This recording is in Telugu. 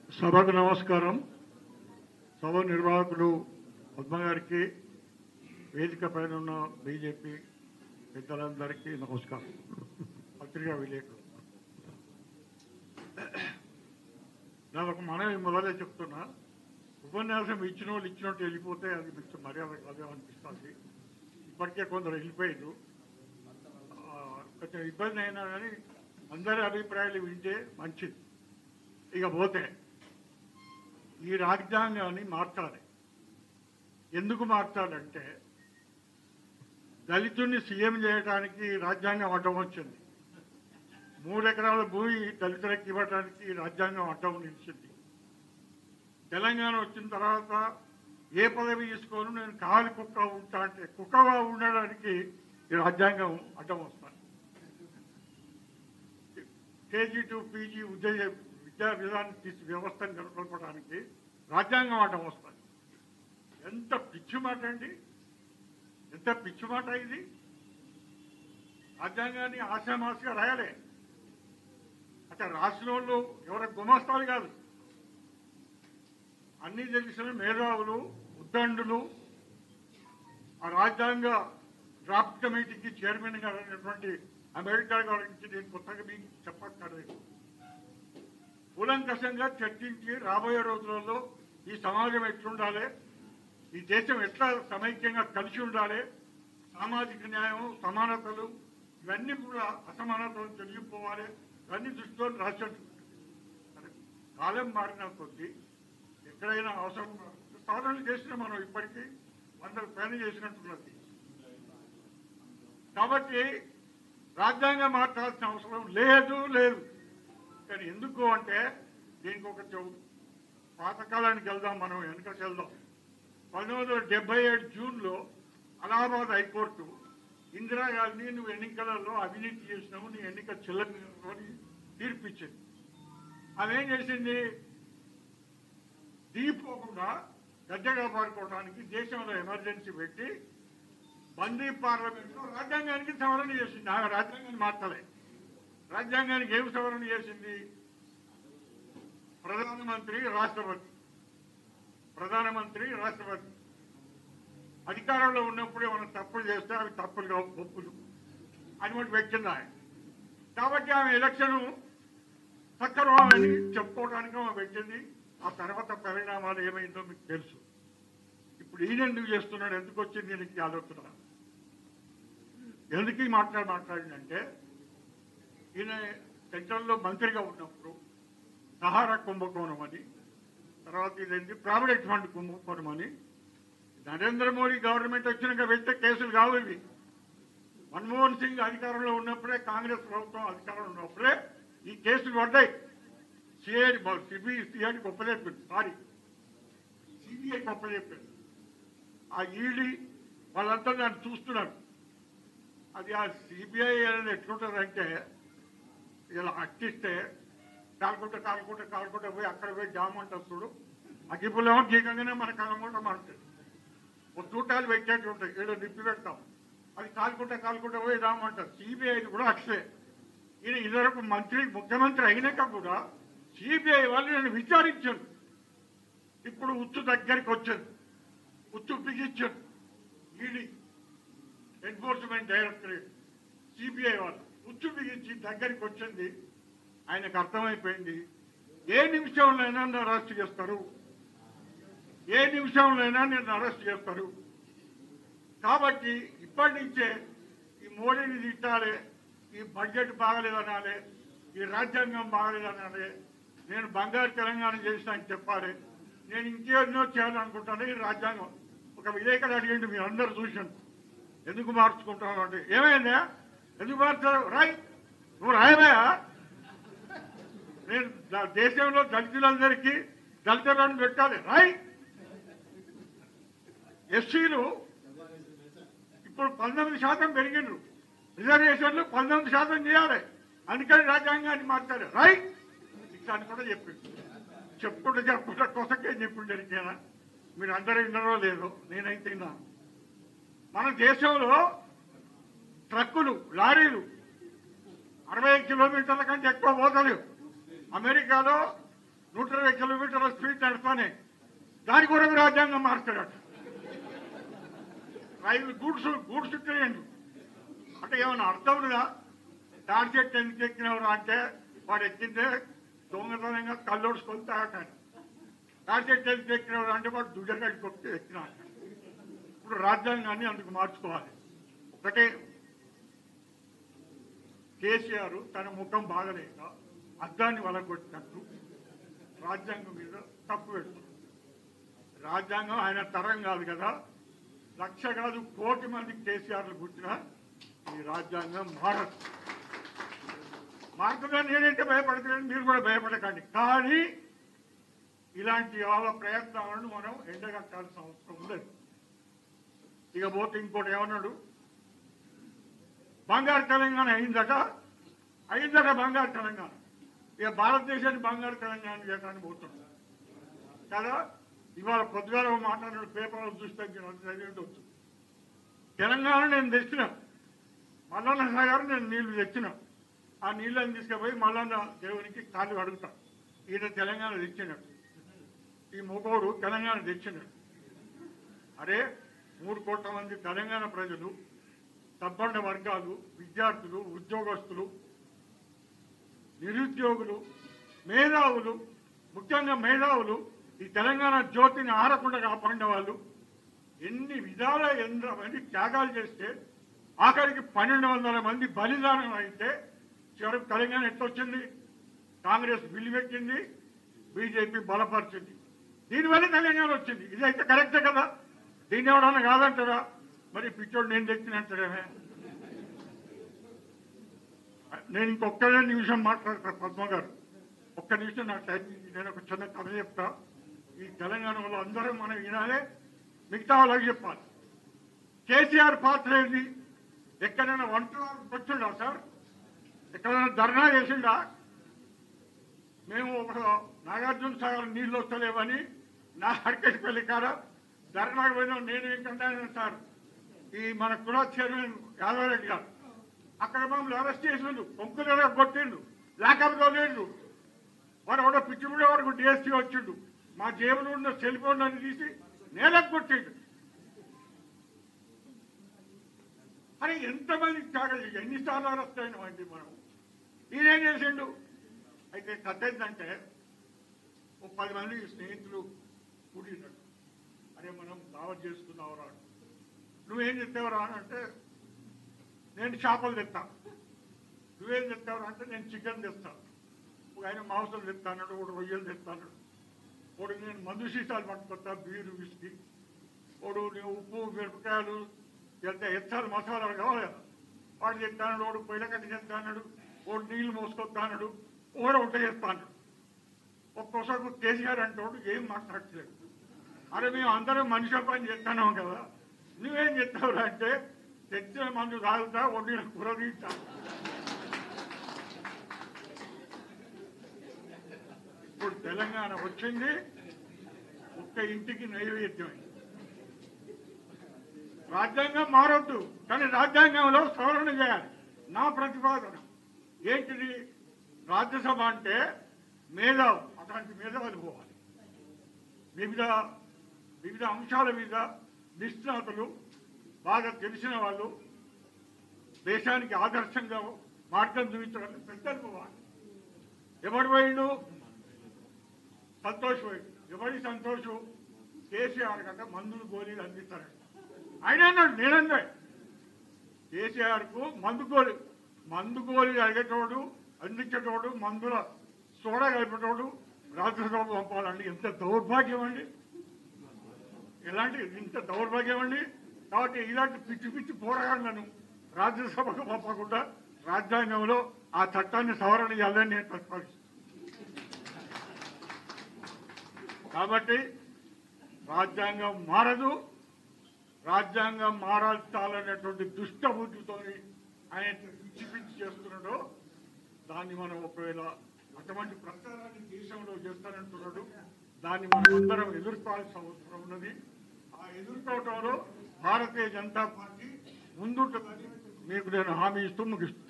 సభకు నమస్కారం. సభ నిర్వాహకులు పద్మ గారికి, వేదిక పైన ఉన్న బీజేపీ పెద్దలందరికీ నమస్కారం. పత్రికా విలేకరులు, నేను ఒక మనవి మొదలే చెప్తున్నా. ఉపన్యాసం ఇచ్చిన వాళ్ళు ఇచ్చినట్టు వెళ్ళిపోతే అది కొంచెం మర్యాద కాదు అనిపిస్తుంది. ఇప్పటికే కొందరు వెళ్ళిపోయారు. కొంచెం ఇబ్బంది అయినా కానీ అందరి అభిప్రాయాలు వింటే మంచిది. ఇక పోతే ఈ రాజ్యాంగాన్ని మార్చాలి. ఎందుకు మార్చాలంటే దళితుడిని సీఎం చేయడానికి రాజ్యాంగం అడ్డం వచ్చింది. 3 ఎకరాల భూమి దళితులకు ఇవ్వడానికి రాజ్యాంగం అడ్డం నిలిచింది. తెలంగాణ వచ్చిన తర్వాత ఏ పదవి తీసుకోను, నేను కాలి కుక్క ఉంటా అంటే కుక్కగా ఉండడానికి ఈ రాజ్యాంగం అడ్డం వస్తాను. కేజీ టు పీజీ విద్యా విధానం వ్యవస్థను నెలకొల్పడానికి రాజ్యాంగం అడ్డం వస్తుంది. ఎంత పిచ్చి మాట అండి, ఎంత పిచ్చి మాట ఇది. రాజ్యాంగాన్ని ఆశామాసిగా రాయాలి. అక్కడ రాసిన వాళ్ళు ఎవరికి గుమస్తాలు కాదు, అన్ని తెలిసిన మేధావులు, ఉద్దండులు. ఆ రాజ్యాంగ డ్రాఫ్ట్ కమిటీకి చైర్మన్ గా అయినటువంటి అంబేద్కర్ గారి నుంచి నేను కొత్తగా మీకు చెప్పక్కర్లేదు. కూలంకషంగా చర్చించి రాబోయే రోజులలో ఈ సమాజం ఎట్లుండాలి, ఈ దేశం ఎట్లా సమైక్యంగా కలిసి ఉండాలి, సామాజిక న్యాయం, సమానతలు, ఇవన్నీ కూడా అసమానతలు తొలగిపోవాలి, ఇవన్నీ దృష్టిలో రాసినట్టు. కాలం మారిన కొద్దీ ఎక్కడైనా అవసరం సాధనలు చేసినా మనం ఇప్పటికీ 100 పైన చేసినట్టున్నది. కాబట్టి రాజ్యాంగం మార్చాల్సిన అవసరం లేదు. కానీ ఎందుకు అంటే దీనికి ఒక పాతకాలానికి వెళ్దాం, మనం వెనకకి వెళ్దాం. 1977 జూన్లో అలహాబాద్ హైకోర్టు ఇందిరాగాంధీ నువ్వు ఎన్నికలలో అవినీతి చేసినావు, నీ ఎన్నిక చెల్లని తీర్పిచ్చింది. అదేం చేసింది, దీపోకుండా గద్దె కాపాడుకోవడానికి దేశంలో ఎమర్జెన్సీ పెట్టి బందీ పార్లమెంట్లో రాజ్యాంగానికి సవరణ చేసింది. ఆమె రాజ్యాంగాన్ని మార్చలే. రాజ్యాంగానికి ఏమి సవరణ చేసింది, ప్రధానమంత్రి రాష్ట్రపతి అధికారంలో ఉన్నప్పుడే మనం తప్పులు చేస్తే అవి తప్పులుగా ఒప్పులు అని ఒకటి పెట్టింది ఆయన. కాబట్టి ఆమె ఎలక్షన్ సక్రమని చెప్పుకోవడానికి ఆమె పెట్టింది. ఆ తర్వాత పరిణామాలు ఏమైందో మీకు తెలుసు. ఇప్పుడు ఈయన ఎందుకు చేస్తున్నాడు, ఎందుకు వచ్చింది దీనికి ఆలోచన, ఎందుకు ఈ మాట్లాడిందంటే ఈయన సెంట్రల్లో మంత్రిగా ఉన్నప్పుడు సహారా కుంభకోణం అని, తర్వాత ఇదేంటి ప్రావిడెంట్ ఫండ్ కుంభకోణం అని, నరేంద్ర మోడీ గవర్నమెంట్ వచ్చినాక వెళ్తే కేసులు కావు ఇవి. మన్మోహన్ సింగ్ అధికారంలో ఉన్నప్పుడే, కాంగ్రెస్ ప్రభుత్వం అధికారంలో ఉన్నప్పుడే ఈ కేసులు పడ్డాయి. సిబిఐకి ఒప్పచెప్పింది, సిబిఐకి ఒప్పచెప్పింది. ఆ ఈడీ వాళ్ళంతా దాన్ని చూస్తున్నారు. అది ఆ సిబిఐ అనేది ఎట్లుంటుందంటే ఇలా అట్టిస్తే కాలుకుంటే పోయి అక్కడ పోయి జామ్ అంటారు చూడు, అగ్గిపులేమో గీకంగానే మన కలమూట మారుతుంది. ఒక చూటాలు పెట్టేట్టు ఉంటాయి, ఏదో నిప్పి పెడతాం, అది కాలుకుంటే పోయి జామ్ అంటారు. సిబిఐని కూడా అట్లే. ఈయన ఇదివరకు ముఖ్యమంత్రి అయినాక కూడా సిబిఐ వాళ్ళు నేను విచారించాను. ఇప్పుడు ఉచ్చు దగ్గరికి వచ్చాను, ఉచ్చు బిగించాను. ఈడీ ఎన్ఫోర్స్మెంట్ డైరెక్టరేట్ సిబిఐ వాళ్ళు ఉచ్చు బిగించి దగ్గరికి వచ్చింది. ఆయనకు అర్థమైపోయింది, ఏ నిమిషంలోనైనా నన్ను అరెస్ట్ చేస్తారు. కాబట్టి ఇప్పటి నుంచే ఈ మోడీని తిట్టాలి, ఈ బడ్జెట్ బాగలేదనాలి, ఈ రాజ్యాంగం బాగలేదనాలి, నేను బంగారు తెలంగాణ చేసిన అని చెప్పాలి, నేను ఇంకేన్నో చేయాలనుకుంటాను. ఈ రాజ్యాంగం ఒక విలేకరు అడిగింది, మీరు అందరూ చూసాను, ఎందుకు మార్చుకుంటాను అంటే, ఏమైందా ఎందుకు మార్చారు, నువ్వు రాయమయ్యా, నేను దేశంలో దళితులందరికీ దళిత బంధు పెట్టాలి, ఎస్సీలు ఇప్పుడు 19% పెరిగిండ్రు, రిజర్వేషన్లు 19% చేయాలి, అందుకని రాజ్యాంగాన్ని మార్చాలి ఇట్లా కూడా చెప్పుకుంటా కొసకే చెప్పిండేనా, మీరు అందరూ విన్నారో లేదో, నేనైతే విన్నా. మన దేశంలో ట్రక్కులు, లారీలు 60 కిలోమీటర్ల కంటే ఎక్కువ పోతలేవు. అమెరికాలో 120 కిలోమీటర్ల స్పీడ్ నడుస్తానే దాని కొరకు రాజ్యాంగం మార్చాడట. రైలు గూడ్స్ ట్రైన్లు అంటే ఏమన్నా అర్థం ఉందా? తాడి చెట్టు ఎందుకు ఎక్కినవరు అంటే వాడు ఎక్కిందే దొంగతనంగా కళ్ళోడ్చుకొని తాగటాడు. తాడి చెట్టు ఎందుకు ఎక్కినవరు అంటే వాడు దుడ్డగడ్డి కొట్టి ఎక్కినాడు. ఇప్పుడు రాజ్యాంగాన్ని అందుకు మార్చుకోవాలి. ఒకటే కేసీఆర్ తన ముఖం బాగలేక అద్దాన్ని వలగొట్టినట్టు రాజ్యాంగం మీద తప్పు పెడుతుంది. రాజ్యాంగం ఆయన తరం కాదు కదా, 1,00,000 కాదు 1,00,00,000 మంది కేసీఆర్లు పుట్టినా ఈ రాజ్యాంగం మారదు. మారుతుందని నేనంటే భయపడుతున్నాను, మీరు కూడా భయపడకండి. కానీ ఇలాంటి వాళ్ళ ప్రయత్నాలను మనం ఎండగట్టాల్సిన అవసరం ఉండదు. ఇక పోతే ఇంకోటి ఏమన్నాడు, బంగారు తెలంగాణ అయిందట బంగారు తెలంగాణ. ఇక భారతదేశాన్ని బంగారు తెలంగాణ చేయడానికి పోతున్నాడు కదా. ఇవాళ పొద్దుగాల మాట్లాడిన పేపర్లు చూస్తే చదివించవచ్చు. తెలంగాణ నేను తెచ్చిన మల్లన్న సాగర్ నేను నీళ్లు తెచ్చిన, ఆ నీళ్ళని తీసుకుపోయి మల్లన్న దేవునికి కాళ్ళు అడుగుతా. ఈయన తెలంగాణ తెచ్చినట్టు, ఈ మొగోడు తెలంగాణ తెచ్చినట్టు. అరే 3 కోట్ల మంది తెలంగాణ ప్రజలు, సబ్బండ వర్గాలు, విద్యార్థులు, ఉద్యోగస్తులు, నిరుద్యోగులు, మేధావులు, ముఖ్యంగా మేధావులు ఈ తెలంగాణ జ్యోతిని ఆరకుండా కాపాడిన వాళ్ళు ఎన్ని విధాల 8 మంది త్యాగాలు చేస్తే ఆఖరికి 1,200 మంది బలిదానం అయితే చివరికి తెలంగాణ ఎట్లొచ్చింది? కాంగ్రెస్ విలువెక్కింది, బీజేపీ బలపరిచింది, దీనివల్ల తెలంగాణ వచ్చింది. ఇదైతే కరెక్టే కదా, దీన్ని ఎవడన్నా కాదంటారా? మరి పిచ్చోడు నేను తెచ్చినంటారేమే. నేను ఇంకొక్క నిమిషం మాట్లాడతాను పద్మ గారు, ఒక్క నిమిషం నాకు టైం. నేను ఒక చిన్న కథ చెప్తా. ఈ తెలంగాణలో అందరూ మనం వినాలే, మిగతా వాళ్ళకి చెప్పాలి. కేసీఆర్ పాత్ర ఏంది? ఎక్కడైనా వంటలు వచ్చిండా సార్? ఎక్కడైనా ధర్నా చేసిండా? మేము ఒక నాగార్జున సాగర్ నీళ్ళు వస్తలేవని నా హర్కేశ్పల్లి కాడ ధర్నాకు పోయినాం. నేను ఏంటంటే సార్, ఈ మన కులా చైర్మన్ యాదవరెడ్డి గారు అక్కడ మమ్మల్ని అరెస్ట్ చేసిండు, కొంకుల కొట్టిండు, లాకప్ తోలేండు. వాడు కూడా పిచ్చిముడే వరకు డిఎస్సీ వచ్చిండు. మా జేబులో ఉన్న సెల్ ఫోన్ అని తీసి నేలకు కొట్టిండు. అరే ఎంతమంది త్యాగం, ఎన్నిసార్లు అరెస్ట్ అయినామండి మనం. ఈయనేం చేసిండు? అయితే కథ ఏంటంటే, ఒక 10 మంది స్నేహితులు కూడినట్టు, అరే మనం దావత్ చేసుకున్నావురా, నువ్వేం చెప్తావురా అని అంటే నేను చేపలు తెస్తా. నువ్వేం తెస్తావురా అంటే నేను చికెన్ తెస్తాను. ఒక ఆయన మాంసం తెస్తాడు, ఒకడు రొయ్యలు తెస్తాడు, ఒకడు నేను మందు సీసాలు పట్టుకొస్తా, బీరు విస్కీ, ఒకడు నేను ఉప్పు మిరపకాయలు ఎంత ఎచ్చాలు మసాలాలు కావాలి కదా వాడు తెస్తాడు, ఒకడు పొయ్యిలకట్టి తెస్తాడు, ఒకడు నీళ్లు మోసుకొస్తాడు, ఒకడు వంట చేస్తాడు. ఒక్కోసారి కేసీఆర్ అంటాడు ఏం మాట్లాడట్లేదు. అరే మేము అందరం మనిషి పని చేస్తున్నాం కదా, నువ్వేం చెప్తావురా అంటే తెచ్చిన మందు తాగుతా, వండిన కూర తీస్తా. ఇప్పుడు తెలంగాణ వచ్చింది, ఒక్క ఇంటికి నైవేద్యమైంది. రాజ్యాంగం మారొద్దు, కానీ రాజ్యాంగంలో సవరణ చేయాలి. నా ప్రతిపాదన ఏంటిది? రాజ్యసభ అంటే మేధావు, అట్లాంటి మేధావులు పోవాలి. వివిధ అంశాల మీద నిష్ణాతులు, బాగా తెలిసిన వాళ్ళు, దేశానికి ఆదర్శంగా మార్గం చూపించడానికి పెద్దలు పోవాలి. ఎవడు పోయిండు? సంతోష్ పోయిండు. ఎవరి సంతోషు? కేసీఆర్ కంటే మందులు గోళీలు అందిస్తారంట. ఆయన అన్నాడు, నేనన్నా కేసీఆర్కు మందు గోళీలు అడిగేటోడు, అందించేటోడు, మందుల సోడా కలిపేటోడు రాజ్యసభ పంపాలండి. ఎంత దౌర్భాగ్యం అండి, ఇంత దౌర్భాగ్యం అండి. కాబట్టి ఇలాంటి పిచ్చి పిచ్చి పోరాటాలను రాజ్యసభకు పంపకుండా రాజ్యాంగంలో ఆ చట్టాన్ని సవరణ చేయాలని నేను ప్రతిపాదిస్తున్నాను. కాబట్టి రాజ్యాంగం మారదు, రాజ్యాంగం మారాల్సినటువంటి దుష్ట బుద్ధితో ఆయన పిచ్చి పిచ్చి చేస్తున్నాడో దాన్ని మనం ఒకవేళ అటువంటి ప్రచారాన్ని దేశంలో చేస్తానంటున్నాడు, దాన్ని మనం అందరం ఎదుర్కోవాల్సిన అవసరం ఉన్నది. ఆ ఎదుర్కోవటంలో భారతీయ జనతా పార్టీ ముందుంటుందని మీకు నేను హామీ ఇస్తూ ముగిస్తున్నాను.